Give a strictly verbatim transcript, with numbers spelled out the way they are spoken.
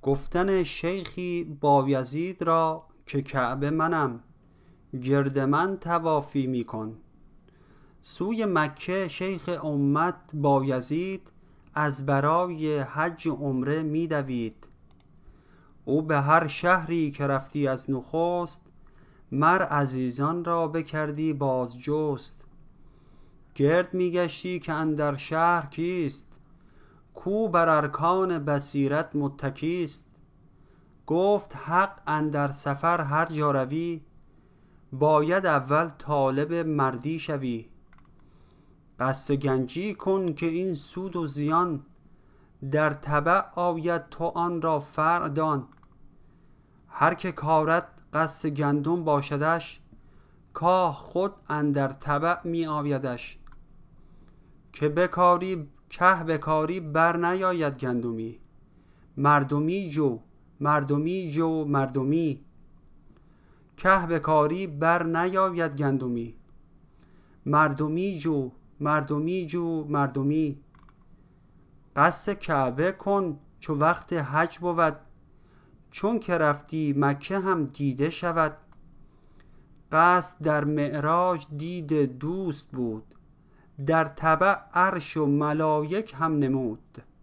گفتن شیخی بایزید را که کعبه منم، گرد من طوافی میکن. سوی مکه شیخ امت بایزید، از برای حج و عمره میدوید. او به هر شهری که رفتی از نخست، مر عزیزان را بکردی باز جست. گرد میگشتی که اندر شهر کیست، کو بر ارکان بصیرت متکیست. گفت حق اندر سفر هر جا روی، باید اول طالب مردی شوی. قصد گنجی کن که این سود و زیان، در تبع آید تو آن را فرع دان. هر که کارد قصد گندم باشدش، کاه خود اندر تبع می آیدش. که بکاری که بکاری بر نیاید گندمی، مردمی جو مردمی جو مردمی. که بکاری بر نیاید گندمی، مردمی جو مردمی جو مردمی. قصد کعبه کن چو وقت حج بود، چون که رفتی مکه هم دیده شود. قصد در معراج دید دوست بود، در تبع عرش و ملائک هم نمود.